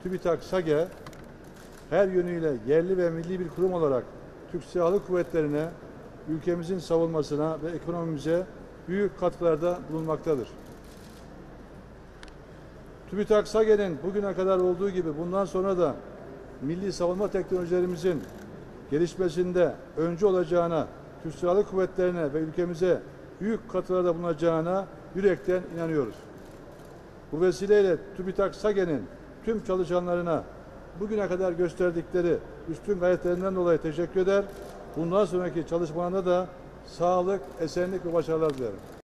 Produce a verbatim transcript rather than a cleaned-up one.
TÜBİTAK SAGE her yönüyle yerli ve milli bir kurum olarak Türk Silahlı Kuvvetleri'ne, ülkemizin savunmasına ve ekonomimize büyük katkılarda bulunmaktadır. TÜBİTAK SAGE'nin bugüne kadar olduğu gibi bundan sonra da milli savunma teknolojilerimizin gelişmesinde öncü olacağına, Türk Silahlı Kuvvetleri'ne ve ülkemize büyük katkılarda bulunacağına yürekten inanıyoruz. Bu vesileyle TÜBİTAK SAGE'nin tüm çalışanlarına bugüne kadar gösterdikleri üstün gayretlerinden dolayı teşekkür eder. Bundan sonraki çalışmalarında da sağlık, esenlik ve başarılar dilerim.